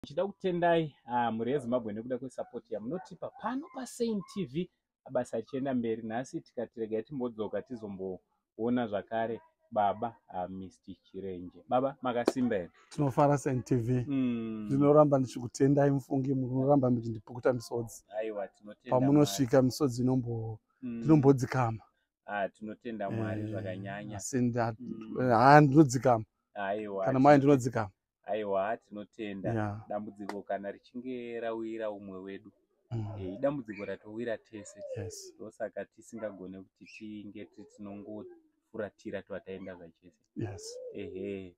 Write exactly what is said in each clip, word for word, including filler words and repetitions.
Chida kutendai uh, muri yeZimbabwe nekuda kwesupport yamunotipa pano paSaint T V. Abasa achienda mberi, nhasi tikati regai timbodzoka tizomboona zvakare baba uh, Mister Chirenje. Baba makasimba here? Tinofara Saint T V. Ndinoramba mm. ndichikutendai mufungi munoramba muchindipukuta misodzi. Aiwa, tinotenda pamunosvika misodzi inombo ndinombodzikama. Ah, tinotenda Mwari zvakanyanya. Sinda ha ndinodzikama. Aiwa. Kana mai ndinodzikama. Aiwa, tinotenda. Yeah. Dambudziko kana richinge rawira umwe wedu. Mm. E, dambudziko ratowira tese. Yes. Ndosaka tisingagone kuti tinge tinongofuratira twataenda zvachese. Yes. Ehe.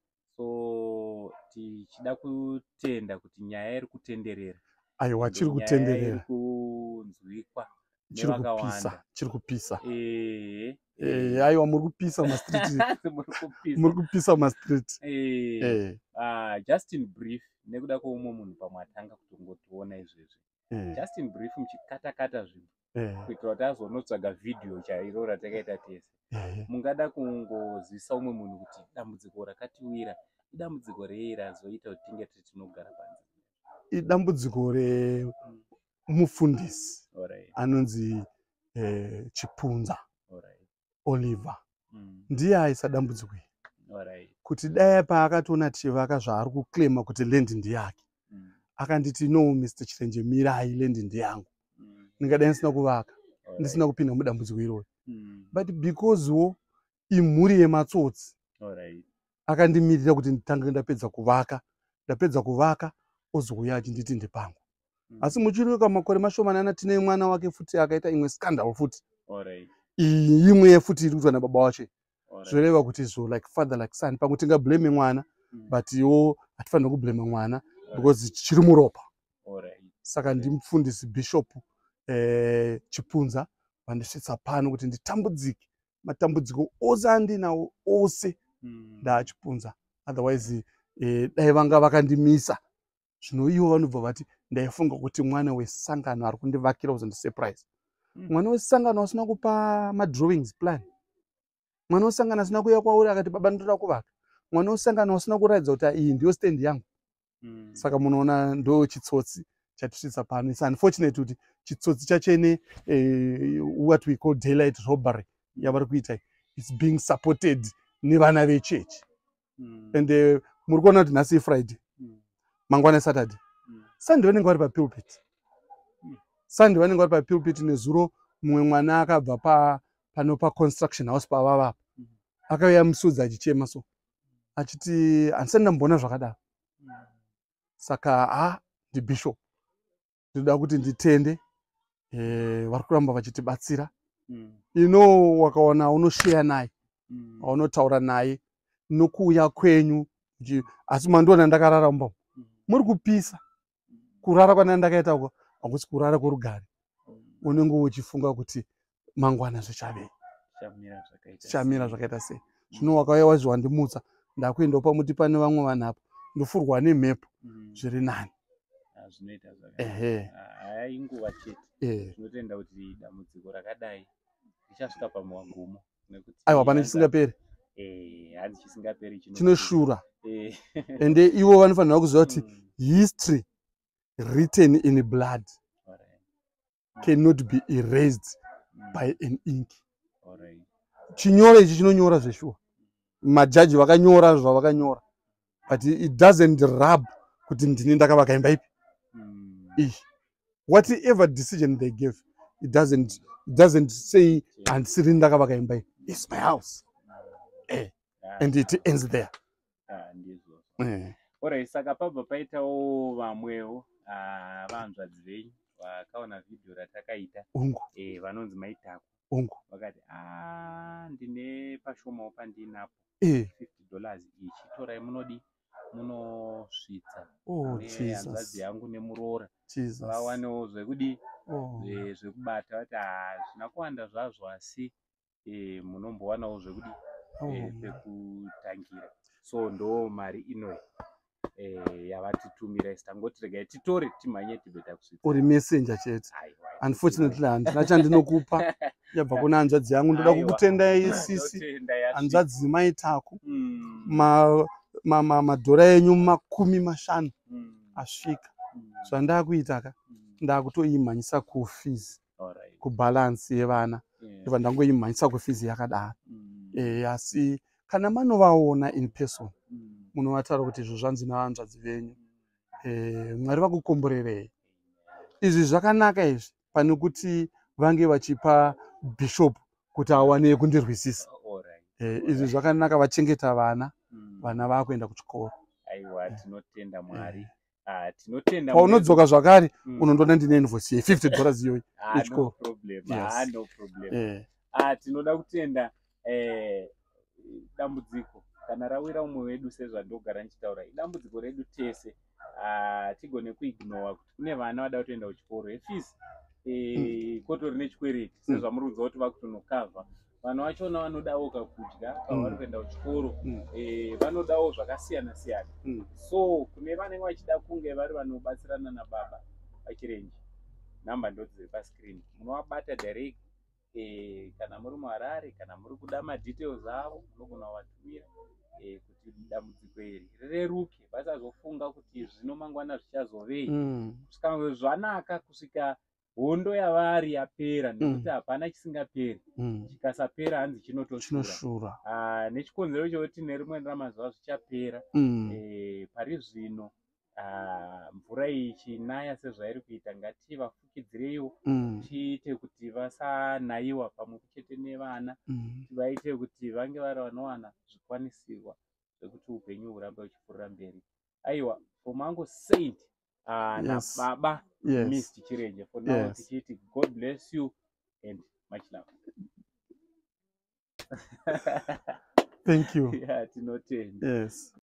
So tichida kutenda kuti nyaya iri kutenderera. Aiwa, chiri kutenderera. Nyaya iri kunzwikwa. Chiri kupisa, chiri kupisa. Eh. Eh, aiwa muri kupisa ma street. Muri kupisa ma street. Eh. Eh. Ah, just in brief, nekuda kwoumwe munhu pamwatanga kutongotiona izvezvi. Eh. Just in brief muchikata kata zvinhu. Eh. Kuitira kuti azonotsvaga video chairo ratakaita tese. Eh. Mungada kungozivisa umwe munhu kuti dambudziko rakatiwira idambudziko rei razoita kuti tinge tinogara panze? Idambudziko re mufundisi. Alright. Anonzi eh, Chipunza. Alright. Oliver. Mm. Ndiye aisa dambudziko. Alright. Kuti dai paakatona Chivaka zvaari kuklema kuti land ndiyake. Mm. Akanditi no Mister Chirenje mirai land ndiyangu. Mm. Ningadai ndisina kuvaka. Right. Ndisina kupinda mudambudziko iroro. Mm. But because wo imhuri yematsotsi. Alright. Akandimirira kuti nditange ndapedza kuvaka. Ndapedza kuvaka ozouya achinditi ndipangu. Mm. Asi muchiruka makore mashomanana tine mwana wake futi akaita imwe scandal futi. Alright. Imwe futi iri kuitwa nababa wacho. Zvoreva kuti so like father like son pakuti nga blame mwana. Mm. But yo atifanira kublame mwana. Right. Because chiri muropa. Alright. Saka ndimufundisi Bishop eh, Chipunza vandisvitsa pano kuti nditambudzike matambudziko ose andinawo ose. Mm. Da Chipunza. Otherwise eh, dai vanga vakandimisa. Zvino ivo vanobva vati ndaifunga kuti mwana wesangano ari kundivakira uzondi surprise. Mm. Mwana wesangano asina kupa ma drawings plan. Mwana wesangano asina kuya kwauri akati baba ndoda kuvaka. Mwana wesangano asina kuratidza kuti iyi ndiyo stand yangu. Mm. Saka munoona ndo chitsotsi chatisvitsa pano. It's unfortunate kuti chitsotsi chachene eh, what we call daylight robbery. Mm. Yavari kuita it's being supported nevana vechurch. Mm. And uh, muri kuona kuti nhasi Friday. Mm. Mangwana Saturday. Mm. Sunday vanenge vari papulpit. Mm. Sunday vanenge vari papulpit nezuro mumwe mwana akabva pa pano pa construction house pavava. Mm. Akauya musudzi achichema so. Achiti handisati ndambona zvakadaro. Mm. Saka ha ndi Bishop. Ndoda kuti nditende eh vari kuramba vachitibatsira. Mm. You know wakaona unoshare naye. Mm. Unotaura naye nokuuya kwenyu asi mandiona ndakarara mumba. Mm. Muri kupisa. Mm. Kurara kwana ndakaita uko hakusi kurara kworugare. Mm. Unenge uchifunga kuti mangwana zvichavei. Shamira zvakaita. Shamira zvakaita sei. Zvino wakauya wazviwa ndimutsa ndakuenda pamuti pane vamwe vanhu apo ndofurwa nemhepo. Mm. Zviri nani. Zvinoita zvakadai. Ehe. Hai nguva chete. Eh. Tinotenda kuti dambudziko rakadai richasvika pamagumo nekuti aiwa pane chisingaperi. Eh, hadi chisingaperi chino. Chinoshura. Eh. Ende ivo vanofanira kuziva kuti history written in blood. Alright. Cannot be erased. Mm. By an ink. Alright. Chinyora ichi chinonyora zveshuwa. Majaji vakanyora zvavakanyora. But it doesn't rub kuti ndini ndakavaka imba ipi. Mm. Eh. Whatever decision they give, it doesn't it doesn't say and siri ndakavaka imba ipi. It's my house. Eh. And it ends there. Ah, ndizvo. Eh. Ora saka pabva paitawo vamwewo ah vanzvadzi venyu vakaona video ratakaita. Ungu. Eh vanonzi maitako. Ungu. Vakati ah ndine pashomawo pandinapo. Eh. fifty dollars ichi torai munodi munosvitsa. Oh Jesus. Hanzvadzi yangu nemuroora. Jesus. Vawanewo zvekudi. Oh. Zvekubata vati ah zvina kuwanda zvazvo asi eh munombowanawo zvekudi. Eh pekutangira. So ndo mari inoyi. Eh yavatitumira istangoti regai titore timhanye tibeta kusvitsa. Uri messenger chete. Unfortunately handina chandinokupa. Yabva kuna hanzvadzi yangu ndoda kukutendai sisi. Hanzvadzi maitako. Mm. Ma ma madhora enyu makumi mashanu. Mm. asvika zvandakuita ka ndakutoimhanyisa kufees kubalance yevana ndobva ndangoimhanyisa kufees yakadaro. Asi kana manovaona in person munovataura kuti izvo zvanzi navanzvadzi venyu, Mwari vakukomborerei. Izvi zvakanaka izvi pane kuti vange vachipa bishop kuti awane kundirwisisa. Izvi zvakanaka, vachengeta vana, vana vakuenda kuchikoro. Aiwa, tinotenda Mwari. Ah, tinotenda paunodzoka zvakare unondoona ndine invoice ye-fifty dollars iyoyi yechikoro. No problem. Ah, no problem. Ah, tinoda kutenda eh dambudziko kana rawira umwe wedu sezvandogara ndichitaura, dambudziko redu tese. Ah, tigone kuignore kuti kune vana vada kutoenda kuchikoro. Efees eh kotori nechikwereti sezvamurudza kuti vakutonokavha. Vana vachona vanodawo kakudya pavari kuenda kuchikoro, eh vanodawo zvakasiyana siyana. So kune vanenge vachida kunge vari vanobatsirana nababa vachirenje, namba ndodziri pascreen, munovabata direct. Eh kana muri muHarare kana muri kuda madetails avo munogona kuvatumira eh kuti dambudziko iri rireruke, vasazofunga kuti zvino mangwana zvichazovei. Kusvika zvanaka kusvika hondo yavari yapera, nekuti hapana chisingaperi. Chikasapera hanzi chinotoshura. Ah, nechikonzero chekuti nerimwe ramazuva zvichapera. Eh pari zvino ah mvura iyi ichinaya sezvairi kuita, ngativafukidzireiwo, tiite kuti vasanaiwa pamwe chete nevana, tivaite kuti vange vari vanowana zvikwanisirwa zvekuti upenyu hurambe huchipfuurira mberi. Aiwa, from Uncle Saint ah nababa Mister Chirenje, for now tichiti God bless you and much love. Thank you. Yeah, tinotenda. Yes.